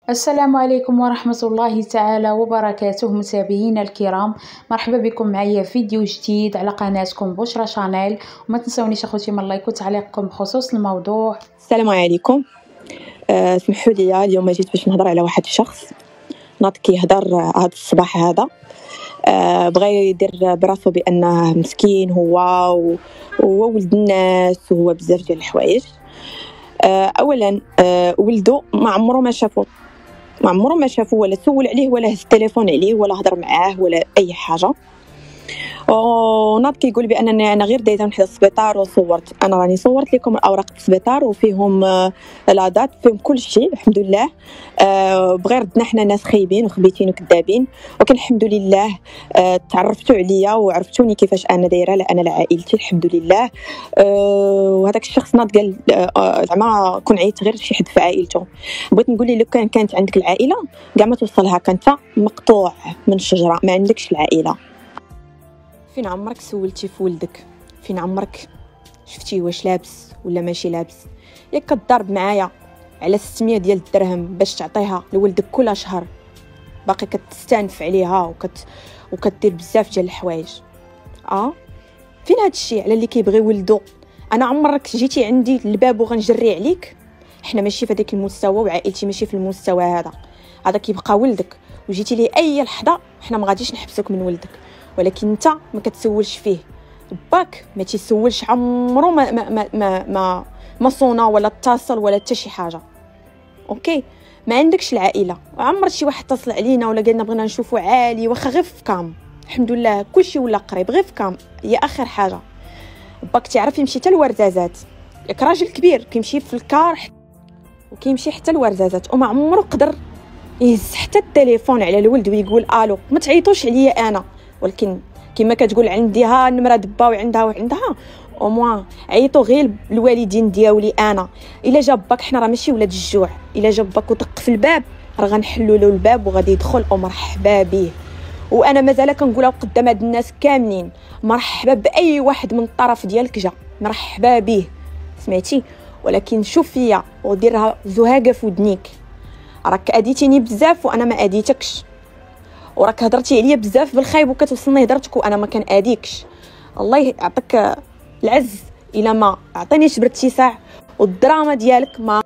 السلام عليكم ورحمة الله تعالى وبركاته متابعينا الكرام. مرحبا بكم معايا فيديو جديد على قناتكم بشرى شانيل، وما تنسونيش اخوتي من لايك وتعليقكم بخصوص الموضوع. السلام عليكم. سمحوا لي اليوم جيت باش نهضر على واحد الشخص ناض كيهضر هذا الصباح هذا. بغى يدير براسو بانه مسكين هو ولد الناس وهو بزاف ديال الحوايج. اولا ولدو ما عمره ما شافو ولا سول عليه ولا هز التليفون عليه ولا هضر معاه ولا اي حاجه. وناض كيقول بانني انا غير دايزه نحيد السبيطار وصورت. انا راني صورت لكم الاوراق السبيطار وفيهم لا فيهم كل شيء الحمد لله. بغير ردنا حنا ناس خايبين وخبيتين وكذابين، ولكن الحمد لله تعرفتوا عليا وعرفتوني كيفاش انا دايره انا لعائلتي الحمد لله. وهذاك الشخص ناض قال زعما كون عيط غير شي حد في عائلته. بغيت نقول لي لو كانت عندك العائله كاع ما توصلها، كنت مقطوع من الشجره ما عندكش العائله. فين عمرك سولتي في ولدك؟ فين عمرك شفتيه واش لابس ولا ماشي لابس؟ ياك كتضرب معايا على 600 ديال الدرهم باش تعطيها لولدك كل شهر، باقي كتستانف عليها وكدير بزاف ديال الحوايج. فين هاد الشيء على اللي كيبغي ولدو؟ انا عمرك جيتي عندي للباب وغنجري عليك؟ احنا ماشي في هذاك المستوى وعائلتي ماشي في المستوى هذا كيبقى ولدك، وجيتي لي اي لحظه حنا ما غاديش نحبسوك من ولدك، ولكن انت ما كتسولش فيه. باك ما تيسولش، عمره ما صونا ولا اتصل ولا حتى شي حاجه. اوكي، ما عندكش العائله، عمر شي واحد اتصل علينا ولا قالنا بغينا نشوفوا عالي، واخا غير في كام الحمد لله كلشي ولا قريب، غير في كام هي اخر حاجه. باك تعرف يمشي حتى الورزازات، ياك راجل كبير كيمشي في الكار وكيمشي حتى الورزازات، وما عمره قدر يهز حتى التليفون على الولد ويقول الو. ما تعيطوش عليا انا، ولكن كما كتقول عندي ها النمره دبا وعندها او موا عيطوا غير الوالدين ديالي. انا الا جاب باك حنا راه ماشي ولاد الجوع، الا جاب باك وطق في الباب راه غنحلوا له الباب وغادي يدخل ومرحبا به. وانا مازال كنقولها قدام هاد الناس كاملين، مرحبا باي واحد من الطرف ديالك جا، مرحبا به، سمعتي؟ ولكن شوف فيا وديرها زهاقه في ودنيك، راك اديتيني بزاف وانا ما اديتكش، وراك هضرتي عليا بزاف بالخايب وكتوصلني هضرتك وانا ما كناديكش. الله يعطيك العز الا ما عطينيش بارتساع والدراما ديالك ما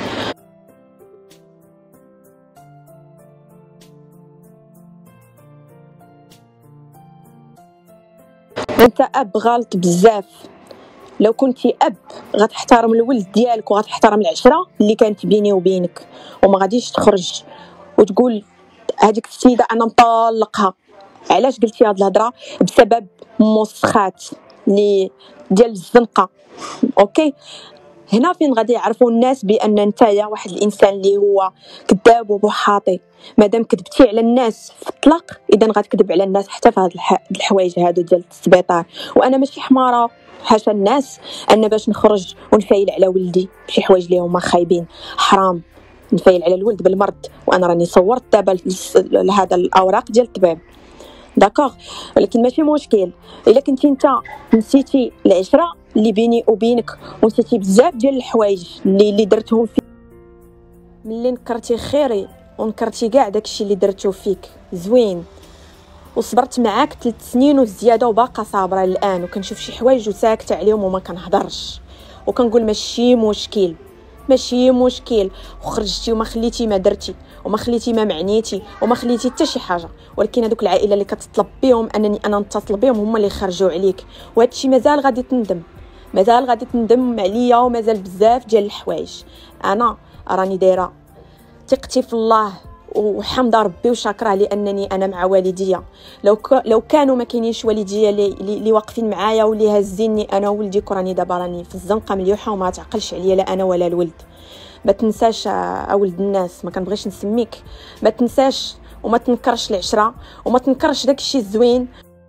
انت اب غلط بزاف. لو كنتي اب غتحترم الولد ديالك وغتحترم العشره اللي كانت بيني وبينك، وما غاديش تخرج وتقول هذيك السيده انا مطلقها. علاش قلتي هاد الهضره؟ بسبب موسخات اللي ديال الزنقه. اوكي، هنا فين غادي يعرفوا الناس بان نتايا واحد الانسان اللي هو كذاب وبحاطي. مادام كذبتي على الناس في الطلاق اذا غتكذب على الناس حتى في هاد الحوايج هادو ديال السبيطار. وانا ماشي حماره حاشا الناس انا باش نخرج ونفايل على ولدي بشي حوايج اللي هما خايبين. حرام نفايل على الولد بالمرض، وانا راني صورت دابا لهذا الاوراق ديال الطبيب داكوغ. ولكن ماشي مشكل الا كنتي انت نسيتي العشره اللي بيني وبينك ونسيتي بزاف ديال الحوايج اللي درتهم فيك. ملي نكرتي خيري ونكرتي كاع داكشي اللي درتو فيك زوين، وصبرت معاك 3 سنين وزياده وباقا صابره الان، وكنشوف شي حوايج وساكته عليهم وما كنهضرش وكنقول ماشي مشكل، وخرجتي وما خليتي ما درتي وما خليتي ما معنيتي وما خليتي حتى شي حاجه. ولكن هذوك العائله اللي كتطلب بهم انني انا نتصل بهم هما اللي خرجوا عليك، وهذا الشيء مازال غادي تندم عليا، ومازال بزاف ديال الحوايج. انا راني دايره ثقتي في الله وحمد ربي وشاكره لانني انا مع والديا. لو كانوا ما كاينينش والديا اللي واقفين معايا واللي هازيني انا وولدي راني دابا راني في الزنقه مليوحه وما تعقلش عليا لا انا ولا الولد. ما تنساش اولد الناس، ما كنبغيش نسميك، ما تنساش وما تنكرش العشره وما تنكرش داكشي الزوين.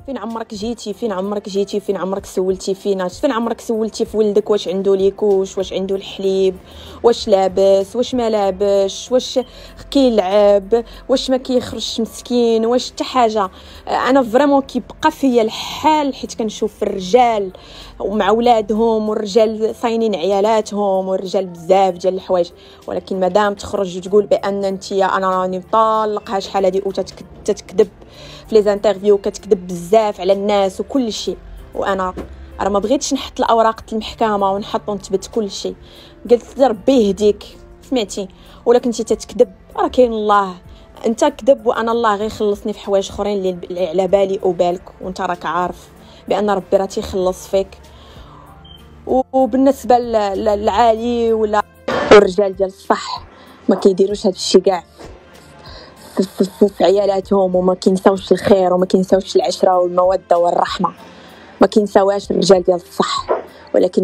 فين عمرك جيتي، فين عمرك جيتي، فين عمرك سولتي فينا، فين عمرك سولتي في ولدك واش عنده ليكوش، واش عنده الحليب، واش لابس، واش ما لابش، واش كيلعب، واش ما كيخرجش مسكين، واش حتى حاجه. انا فريمون كيبقى فيا الحال حيت كنشوف الرجال ومع ولادهم، والرجال صاينين عيالاتهم، والرجال بزاف ديال الحوايج، ولكن مادام تخرج وتقول بان انت انا راني مطلقها شحال هادي وتتكذب في لي انترفيو، كتكذب بزاف على الناس وكل شيء. وانا راه ما بغيتش نحط الاوراق المحكمه ونحط ونثبت كل شيء، قلت ربي يهديك سمعتي، ولا كنتي تتكذب راه كاين الله، انت كذب وانا الله غيخلصني في حوايج اخرين اللي على بالي وبالك، وانت راك عارف بان ربي راه تيخلص فيك. وبالنسبه للعالي ولا الرجال ديال الصح ما كيديروش هذا الشيء كاع في عيالاتهم، وما كينساوش الخير، وما كينساوش العشره والموده والرحمه، ما كينساوهاش الرجال ديال الصح. ولكن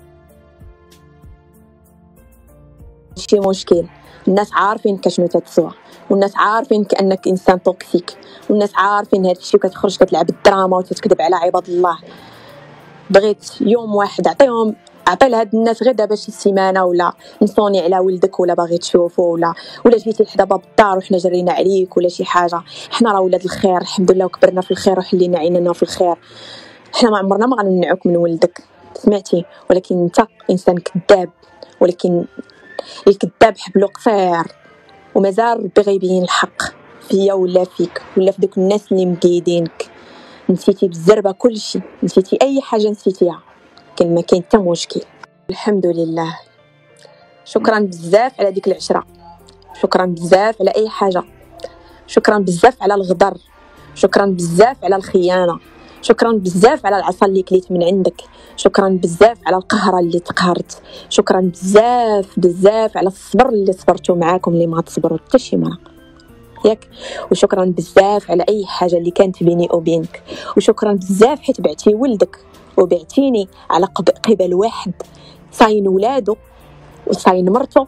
ماشي مشكل، الناس عارفين كشنو تتسوى، والناس عارفين كانك انسان توكسيك، والناس عارفين هذا الشيء، كتخرج كتلعب الدراما وتتكذب على عباد الله. بغيت يوم واحد عطي لهاد الناس غير دابا شي سيمانه، ولا نصوني على ولدك، ولا باغي تشوفو، ولا جيتي لحدا باب الدار وحنا جرينا عليك، ولا شي حاجه. حنا راه ولاد الخير الحمد لله، وكبرنا في الخير وحلينا عيننا في الخير. حنا ما عمرنا ما غنمنعوك من ولدك سمعتي، ولكن انت انسان كذاب، ولكن الكذاب حبلو قصير، ومازال ربي غيبين الحق فيا ولا فيك ولا في دوك الناس اللي مقيدينك. نسيتي بالزربه كلشي، نسيتي اي حاجه نسيتيها، كان ما كاين حتى مشكل. الحمد لله، شكرا بزاف على ديك العشره، شكرا بزاف على اي حاجه، شكرا بزاف على الغدر، شكرا بزاف على الخيانه، شكرا بزاف على العصا اللي كليت من عندك، شكرا بزاف على القهره اللي تقهرت، شكرا بزاف بزاف على الصبر اللي صبرتوا معاكم اللي ما تصبروا حتى شي مره ياك، وشكرا بزاف على اي حاجه اللي كانت بيني وبينك، وشكرا بزاف حيت بعتي ولدك وبعتيني على قبل واحد صاين ولادو وصاين مرتو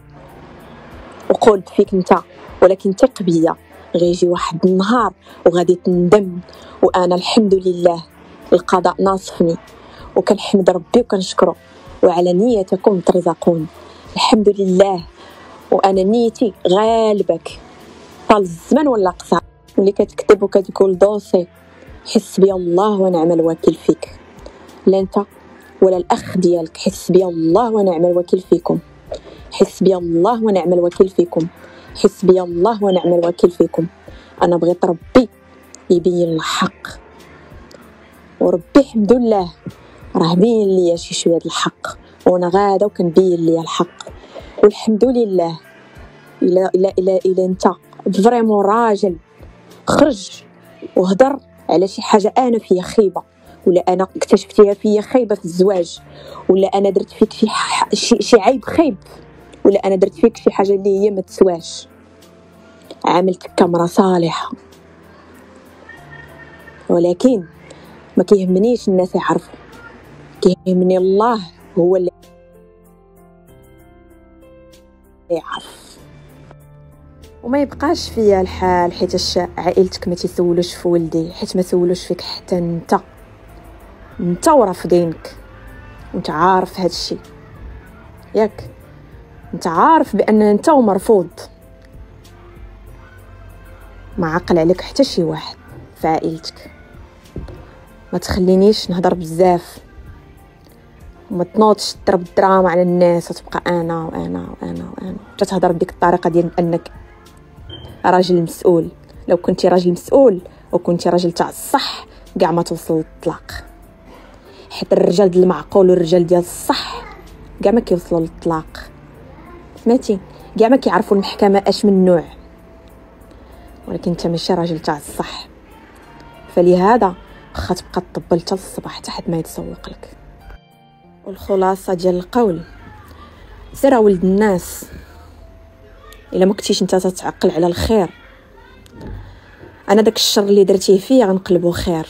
وقلت فيك انت. ولكن ثق بيا غيجي واحد النهار وغادي تندم، وانا الحمد لله القضاء ناصفني، وكنحمد ربي وكنشكره، وعلى نيتكم ترزقون الحمد لله. وانا نيتي غالبك طال الزمن ولا قصر. اللي كتكتب وكتقول دوسي حسبي الله ونعم الوكيل فيك، لا انت ولا الاخ ديالك، حسبي الله ونعم الوكيل فيكم، حسبي الله ونعم الوكيل فيكم، حسبي الله ونعم الوكيل فيكم. انا بغيت ربي يبين الحق، وربي الحمد لله راه بين ليا شي شويه الحق، وانا غاده وكنبين ليا الحق. والحمد لله الا انت فريمون راجل خرج وهضر على شي حاجه انا فيا خيبه، ولا انا اكتشفتيها فيا خيبه في الزواج، ولا انا درت فيك شي عيب خيب، ولا انا درت فيك شي حاجه اللي هي ما تسواش، عاملتك كامرة صالحه، ولكن ما كيهمنيش الناس يعرفوا، كيهمني الله هو اللي يعرف. وما يبقاش فيا الحال حيت عائلتك ما تيسولوش في ولدي، حيت ما سولوش فيك حتى انت ورافضينك، وانت عارف هذا الشيء ياك، انت عارف بان انت مرفوض، ما عقل عليك حتى شي واحد في عائلتك. ما تخلينيش نهضر بزاف، وما تنوضش تضرب الدراما على الناس وتبقى انا وانا وانا وانا تتهضر بديك الطريقه ديال انك راجل مسؤول. لو كنتي راجل مسؤول وكنتي راجل تاع الصح كاع ما توصل للطلاق، حيت الرجال ديال المعقول والرجال ديال الصح كاع ما كيوصلوا للطلاق سمعتي، كاع ما كيعرفوا المحكمه اش من نوع. ولكن انت ماشي راجل تاع الصح، فلهذا واخا تبقى تطبل حتى الصباح حتى حد ما يتسوق لك. والخلاصه ديال القول سير ولد الناس، الا ما كنتيش انت تتعقل على الخير، انا داك الشر اللي درتيه فيا غنقلبو خير.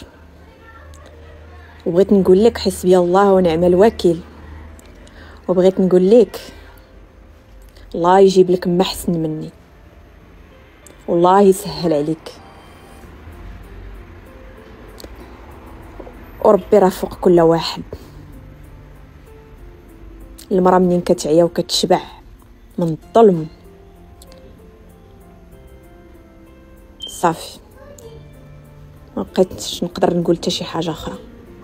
وبغيت نقول لك حسبي الله ونعم الوكيل، وبغيت نقول لك الله يجيب لك ما احسن مني، والله يسهل عليك. وربي راه فوق كل واحد. المرأة منين كتعيا وكتشبع من الظلم صافي ما بقيتش نقدر نقول حتى شي حاجه اخرى.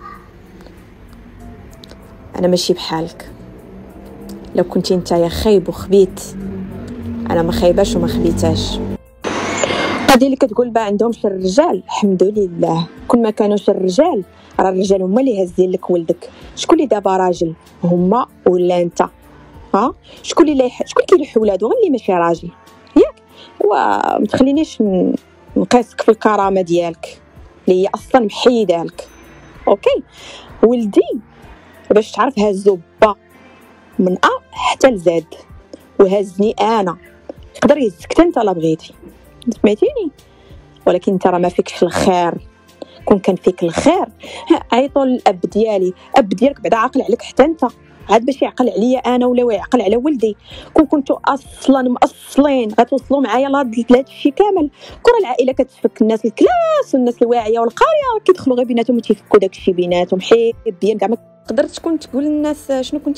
انا ماشي بحالك، لو كنتي نتايا خايب وخبيت، انا ما خايباش وما خبيتاش. القضيه اللي كتقول با عندهمش الرجال، الحمد لله كل ما كانوش الرجال راه الرجال هما اللي هازين لك ولدك. شكون اللي دابا راجل، هما ولا انت؟ ها شكون اللي شكون كيلوح ولادو؟ غير اللي ماشي راجل ياك. وما تخلينيش نقاسك في الكرامه ديالك اللي هي اصلا محيده لك. اوكي ولدي باش تعرف هازو با من حتى لزاد، وهزني انا، تقدر يهزك انت لا بغيتي، سمعتيني؟ ولكن انت راه ما فيكش الخير. كون كان فيك الخير عيطوا للاب ديالي، اب ديالك بعدا عاقل عليك حتى انت، عاد باش يعقل عليا انا ولا يعقل على ولدي. كون كنتو اصلا مأصلين غتوصلوا معايا لهذا الشيء كامل. كره العائله كتفك، الناس الكلاس والناس الواعيه والقاريه كيدخلوا غير بيناتهم وتيفكوا داك الشيء بيناتهم حبيا. كاع ما تقدر تكون تقول للناس شنو كنت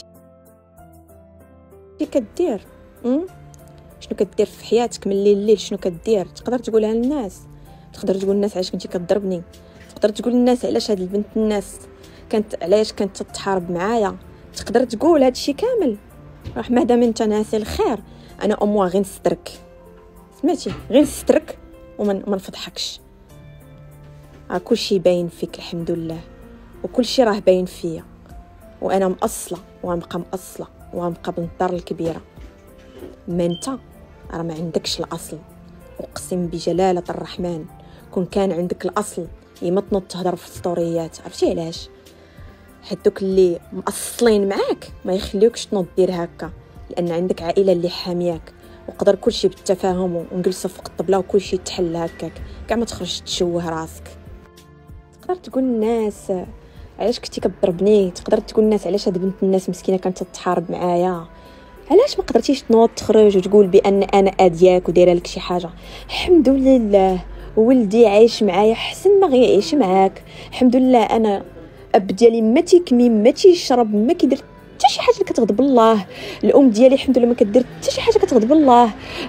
كدير، شنو كدير في حياتك من الليل لليل، شنو كدير تقدر تقولها للناس. تقدر تقول للناس علاش كنتي كضربني، تقدر تقول للناس علاش هاد البنت الناس علاش كانت تتحارب معايا، تقدر تقول هاد الشيء كامل. راح مادام انت ناسي الخير انا غير نسترك، سمعتي؟ غير نسترك وما نفضحكش. كلشي باين فيك الحمد لله، وكلشي راه باين فيا، وانا مأصله وغنبقى مأصله وغنبقى بالدار الكبيره. ما انت راه ما عندكش الاصل، اقسم بجلاله الرحمن كون كان عندك الاصل ما تنوض تهضر في السطوريات. عرفتي علاش؟ حيت دوك اللي مأصلين معاك ما يخليوكش تنوض دير هكا، لان عندك عائله اللي حامياك، وقدر كلشي بالتفاهم ونجلسوا فوق الطبله وكلشي يتحل هكاك، كاع ما تخرج تشوه راسك. تقدر تقول للناس علاش كنتي كضربني، تقدر تقول للناس علاش هاد بنت الناس مسكينه كانت تتحارب معايا، علاش ما قدرتيش تنوض تخرج وتقول بان انا ادياك ودايره لك شي حاجه. الحمد لله ولدي عايش معايا حسن ما غيعيش معاك. الحمد لله انا اب ديالي ما تيكمي ما تيشرب ما كيدير حتى شي حاجه اللي كتغضب الله. الام ديالي الحمد لله ما كدير حتى شي حاجه كتغضب الله.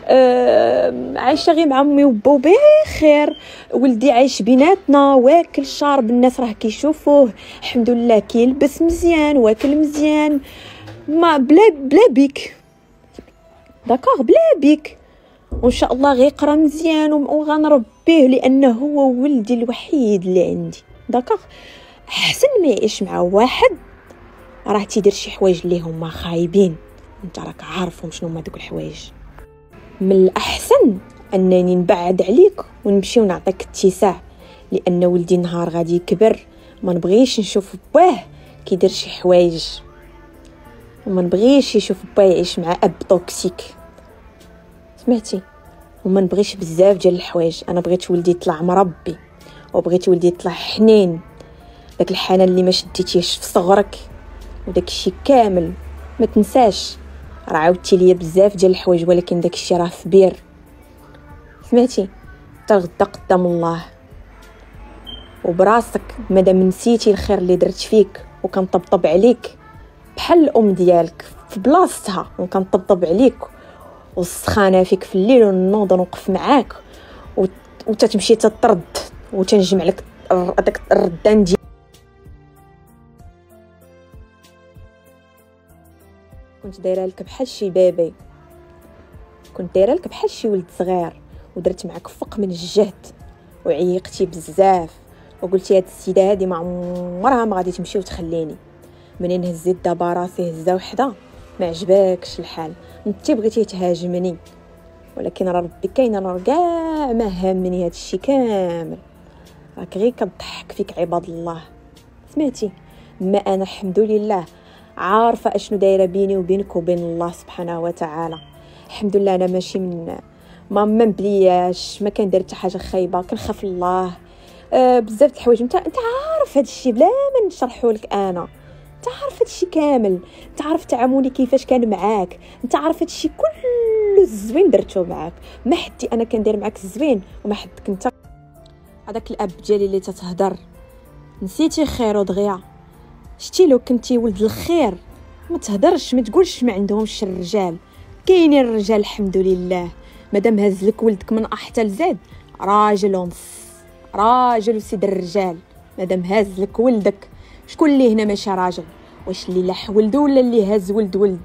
عايشه غير مع امي وبا بخير. ولدي عايش بيناتنا واكل شارب، الناس راه كيشوفوه الحمد لله، كيلبس مزيان واكل مزيان، ما بلا بيك داكوغ، بلا بيك. وان شاء الله غيقرا مزيان وغنربيه لانه هو ولدي الوحيد اللي عندي. داكوغ احسن ما يعيش مع واحد راه تيدير شي حوايج اللي هما خايبين، انت راك عارفهم شنو هما دوك الحوايج. من الاحسن انني نبعد عليك ونمشي ونعطيك اتساع، لان ولدي نهار غادي يكبر ما نبغيش نشوف باه كيدير شي حوايج، وما نبغيش يشوف باه يعيش مع اب توكسيك، سمعتي؟ وما نبغيش بزاف ديال الحوايج. انا بغيت ولدي يطلع مربي، وبغيت ولدي يطلع حنين، داك الحنان اللي ما شديتيش في صغرك وداك الشيء كامل ما تنساش. راه عاودتي ليا بزاف ديال الحوايج ولكن داك الشيء راه في بير، سمعتي؟ تغدا قدام الله وبراسك. مادام نسيتي الخير اللي درت فيك وكنطبطب عليك بحال الام ديالك في بلاصتها، وكنطبطب عليك والسخانه فيك في الليل ونوض نوقف معاك وتتمشي تطرد وتنجمع لك داك الردان ديال كنت دايره لك بحال شي بيبي، كنت دايره لك بحال شي ولد صغير، ودرت معك فوق من الجهد وعيقتي بزاف وقلتي هاد السيده هادي ما عمرها ما غادي تمشي وتخليني. منين هزيت دابا راسي هزه وحده ما عجباكش الحال، انت بغيتي تهاجمني، ولكن راه ربي كاين، انا كاع ما هامني هاد الشيء كامل، راك غير كضحك فيك عباد الله، سمعتي؟ ما انا الحمد لله عارفه اشنو دايره بيني وبينك وبين الله سبحانه وتعالى. الحمد لله انا ماشي من ما مبلياش، ما كندير حتى حاجه خايبه، كنخاف الله. بزاف د الحوايج انت عارف هاد الشيء بلا ما نشرحه لك، انا انت عارف هاد الشيء كامل، انت عارف تعاملي كيفاش كان معاك، انت عارف هاد الشيء كله الزوين درتو معاك، ما حدي انا كندير معاك الزوين وما حدك انت. هذاك الاب ديالي اللي تتهضر نسيتي خير ودغيا. شتي لو كنتي ولد الخير ما تهدرش، ما تقولش ما عندهمش الرجال. كاينين الرجال الحمد لله. مادام هز لك ولدك من حتى لزاد راجل ونص، راجل وسيد الرجال. مادام هز لك ولدك، شكون اللي هنا ماشي راجل؟ واش اللي لح ولده ولا اللي هز ولد؟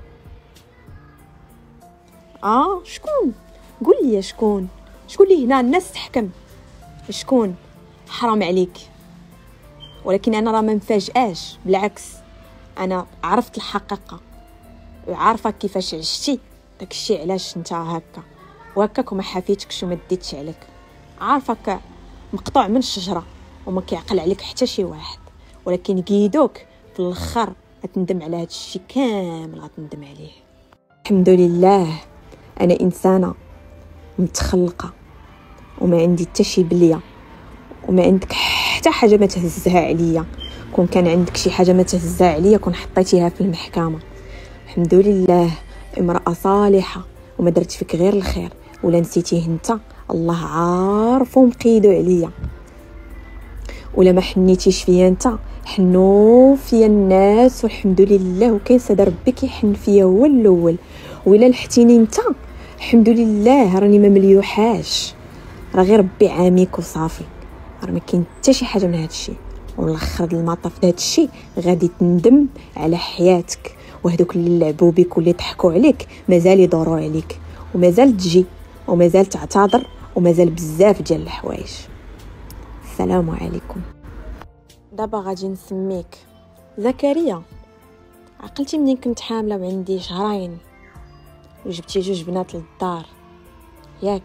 شكون؟ قول لي شكون اللي هنا؟ الناس تحكم. شكون؟ حرام عليك. ولكن انا راه ما مفاجئاش، بالعكس انا عرفت الحقيقه وعارفه كيفاش عشتي داكشي، علاش انت هكا وهكاك وما حافيتكش وما ديتش عليك. عارفك مقطوع من الشجره وما كيعقل عليك حتى شي واحد، ولكن قيدوك في الاخر غتندم على هذا الشيء كامل، غتندم عليه. الحمد لله انا انسانه متخلقه وما عندي حتى شي بليه، وما عندك حتى حاجه ما تهزها عليا. كون كان عندك شي حاجه ما تهزها عليا كون حطيتيها في المحكمه. الحمد لله امراه صالحه وما درت فيك غير الخير، ولا نسيتيه انت الله عارف ومقيدو عليا. ولا ما حنيتيش فيا انت حنو فيا الناس، والحمد لله وكاين سيد ربي كيحن فيا هو الاول. ولا لحتيني انت الحمد لله راني ما مليوحاش، راه غير ربي عاميك وصافي. راه ما كاين حتى شي حاجه من هذا الشيء. والاخر المطاف هذا الشيء غادي تندم على حياتك، وهذوك اللي لعبوا بك واللي ضحكوا عليك مازال يدوروا عليك، ومازال تجي ومازال تعتذر، ومازال بزاف ديال الحوايج. السلام عليكم. دابا غادي نسميك زكريا. عقلتي منين كنت حامله وعندي شهرين وجبتي 2 بنات للدار، ياك؟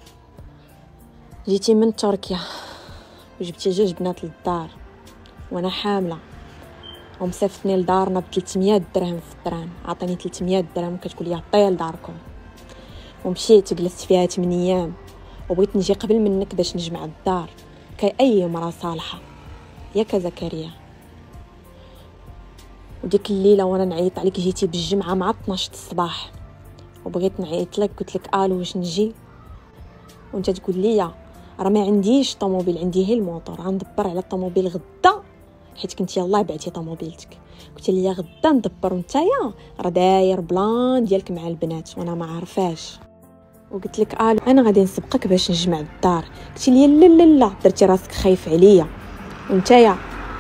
جيتي من تركيا وجبتي 2 بنات للدار وانا حامله، ومسافتني لدارنا ب 300 درهم في الدرهم. عطيني 300 درهم وكتقول لي عطيها لداركم. ومشيت جلست فيها 8 ايام وبغيت نجي قبل منك باش نجمع الدار كاي اي مرة صالحه، ياك زكريا؟ وديك الليله وانا نعيط عليك جيتي بالجمعه مع 12 الصباح وبغيت نعيط لك، قلت لك واش نجي؟ وانت تقول لي راه ما عنديش طوموبيل، عندي هي الموطور، غندبر على الطوموبيل غدا، حيت كنتي يلاه بعتي طوموبيلتك. قلت لي غدا ندبر، وانتيا راه داير بلان ديالك مع البنات وانا ما عارفاش. وقلت لك انا غادي نسبقك باش نجمع الدار. قلت لي لا لا لا، درتي راسك خايف عليا. وانتيا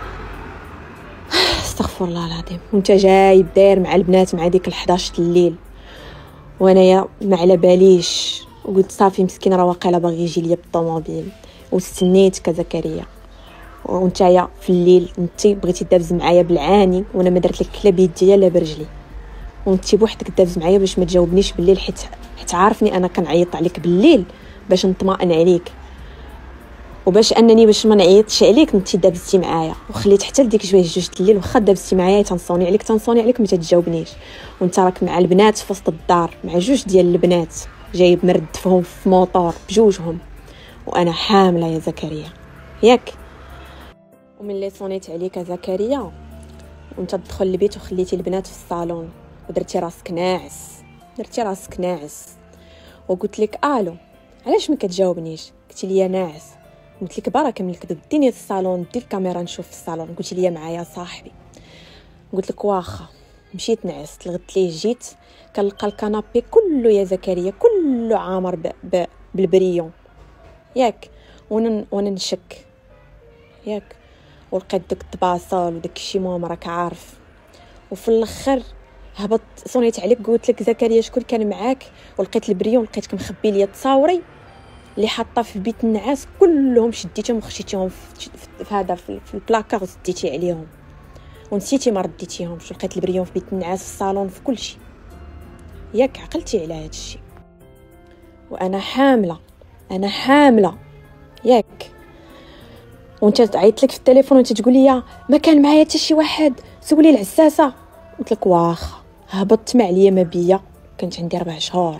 استغفر الله العظيم، وانت جاي داير مع البنات مع ديك 11 الليل وانايا ما على باليش. وقلت صافي مسكين راه واقيلا باغي يجي ليا بالطوموبيل. واستنيتك زكريا، وانتيا في الليل انتي بغيتي دابز معايا بالعاني وانا ما درت لك لا بيديا لا برجلي، وانتي بوحدك دابز معايا باش ما تجاوبنيش بالليل، حيت عارفني انا كنعيط عليك بالليل باش نطمئن عليك، وباش انني باش ما نعيطش عليك انتي دابزتي معايا وخليت حتى لديك جوج الليل واخا دابزتي معايا تنصوني عليك ما تتجاوبنيش. وانت راك مع البنات في وسط الدار مع 2 ديال البنات جايب مردفهم في موطور بجوجهم وانا حامله يا زكريا، ياك؟ وملي صونيت عليك زكريا وانت تدخل البيت وخليتي البنات في الصالون ودرتي راسك ناعس، وقلت لك علاش ما كتجاوبنيش؟ قلتي لي ناعس. قلت لك بركه من الكذب، ديني الصالون دي الكاميرا نشوف في الصالون. قلتي لي معايا صاحبي. قلت لك واخا. مشيت نعست، لغدت ليه جيت كنلقى الكنابي كله يا زكريا كله عامر بالبريون، ياك؟ وانا نشك، ياك؟ ولقيت داك الطباصل وداك الشيموم راك عارف. وفي الاخر هبط صونيت عليك قلت لك زكريا شكون كان معاك؟ ولقيت البريون لقيتك مخبي لي تصاوري اللي حاطه في البيت النعاس كلهم، شديتهم وخشيتيهم في هذا في البلاكار وسديتي عليهم ونسيتي ما رديتيهمش. لقيت البريون في بيت النعاس في الصالون في كل شيء، ياك؟ عقلتي على هذا الشيء. وانا حامله، ياك؟ وانت عيطت لك في التليفون وانت تقول لي ما كان معايا حتى شي واحد، سولي العساسه. قلت لك واخا. هبطت مع ليا ما بيا، كانت عندي 4 شهور.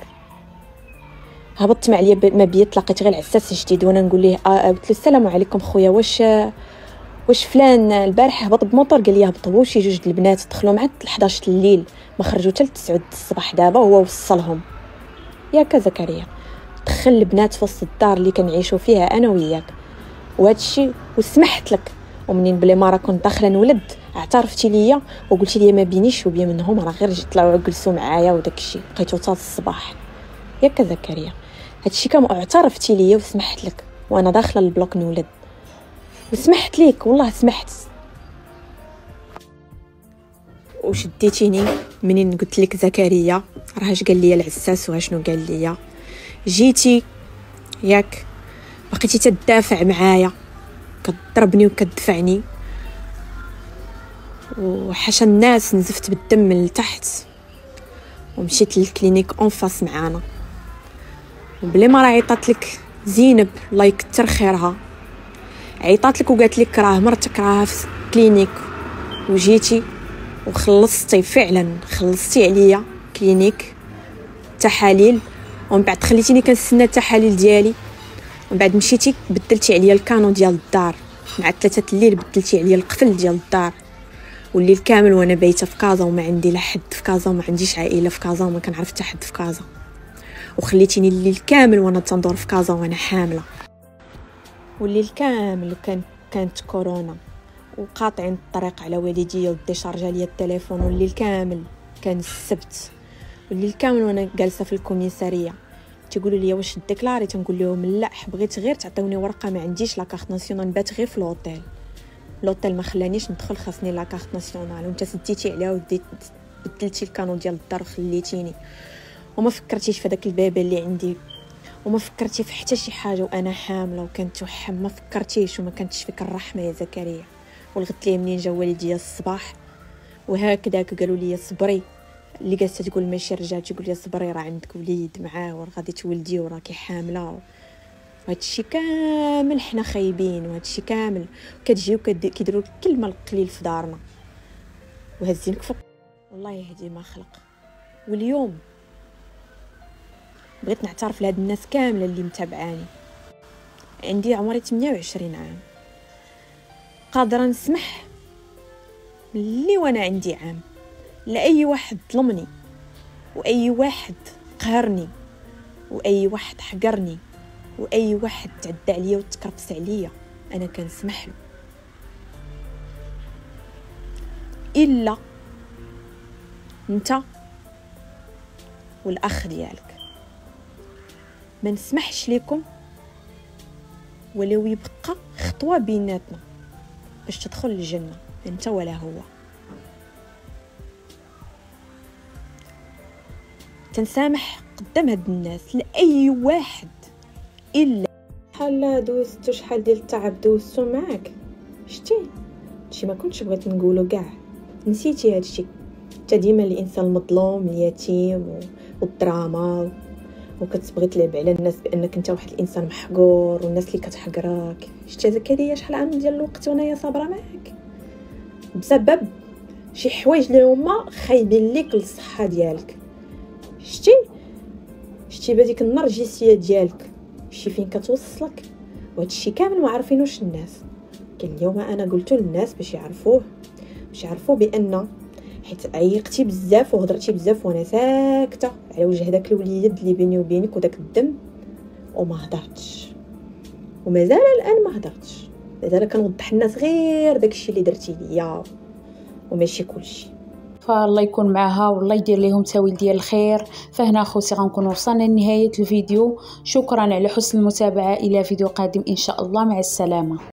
هبطت مع ليا ما بيا، تلاقيت غير العساس جديد وانا نقول ليه قلت له السلام عليكم خويا، واش فلان البارح هبط بموطور؟ قال لي هبطوا شي 2 د البنات دخلوا مع 11 الليل ما خرجوا حتى 9 الصباح دابا هو وصلهم، ياك زكريا؟ دخل البنات في وسط الدار اللي كنعيشوا فيها انا وياك وهذا الشيء وسمحت لك ومنين بلي مره كنت داخله نولد اعترفتي ليا وقلتي لي ما بينيش وبين منهم راه غير طلعوا جلسوا معايا وداك الشيء بقيتو حتى الصباح ياك زكريا. هادشي كامل اعترفتي ليا وسمحت لك وانا داخله للبلوك نولد وسمحت ليك والله سمحت. وشديتيني منين قلت لك زكريا راه اش قال لي العساس واشنو قال لي. جيتي ياك بقيتي تدافع معايا كتضربني وكتدفعني وحاشا الناس نزفت بالدم من التحت ومشيت للكلينيك اون فاس معانا وبلي ما راه عيطات لك زينب الله يكثر خيرها عيطات لك وقالت لك راه مرتك راها في كلينيك وجيتي وخلصتي فعلا خلصتي عليا كلينيك تحاليل ومن بعد خليتيني كنستنى التحاليل ديالي ومن بعد مشيتي بدلتي عليا الكانو ديال الدار مع 3 الليل بدلتي عليا القفل ديال الدار والليل كامل وانا بايته في كازا وما عندي لا حد في كازا وما عنديش عائله في كازا وما كنعرف حتى حد في كازا وخليتيني الليل كامل وانا تندور في كازا وانا حامله والليل كامل كانت كورونا وقاطعين الطريق على والديا ودي شارجه ليا التليفون والليل كامل كان السبت والليل كامل وانا جالسه في الكوميساريه تيقولوا لي واش ديكلاري تنقول لهم لا بغيت غير تعطيوني ورقه ما عنديش لا كارت ناسيونال نبات غير في لوطيل ما خلانيش ندخل خاصني لا كارت ناسيونال وانت سديتي عليها وديت بدلتي الكانو ديال الدار وخليتيني وما فكرتيش في داك البابا اللي عندي وما فكرتي في حتى شي حاجه وانا حامله وكنت وحم ما فكرتيش وما كانتش فيك الرحمه يا زكريا. ولغت لي منين جا والديا الصباح وهكذاك قالوا لي صبري اللي جالسه تقول ماشي رجع تقول لي صبري راه عندك وليد معاه وغادي تولدي وراكي حامله وهادشي كامل حنا خايبين وهادشي كامل كتجيو كيديروا كلمه القليل في دارنا وهزينك فوق الله يهدي ما خلق. واليوم بغيت نعترف لهاد الناس كامله اللي متابعاني عندي عمري 28 عام قادره نسمح اللي وانا عندي عام لاي واحد ظلمني واي واحد قهرني واي واحد حقرني واي واحد تعدى عليا وتكرفس عليا انا كنسمح له الا انت والاخ ديالك ما نسمحش لكم ولو يبقى خطوه بيناتنا باش تدخل الجنه انت ولا هو. تنسامح قدام هاد الناس لاي واحد الا شحال دوزتو شحال ديال التعب دوزتو معاك شتي شي ما كنتش بغيت نقولو كاع نسيتي هادشي حتى ديما الانسان المظلوم اليتيم والدراما وكتبغي تلعب على الناس بانك انت واحد الانسان محقور والناس اللي كتحقرك. شتي زكريا شحال عام ديال الوقت وانايا صابره معاك بسبب شي حوايج اللي هما خايبين ليك الصحه ديالك. شتي بهذيك النرجسيه ديالك شي فين كتوصلك وهادشي كامل ما عارفينوش الناس. كان اليوم انا قلتو للناس باش يعرفوا بان حيت عيقتي بزاف وهضرتي بزاف وانا ساكته على وجه داك الوليد اللي بيني وبينك وداك الدم وما هضرتش ومازال الان ما هضرتش مازال كنوضح الناس غير داكشي اللي درتي ليا وماشي كلشي. فالله يكون معها والله يدير لهم تاويل ديال الخير. فهنا اخوتي غنكون وصلنا لنهايه الفيديو. شكرا على حسن المتابعه الى فيديو قادم ان شاء الله. مع السلامه.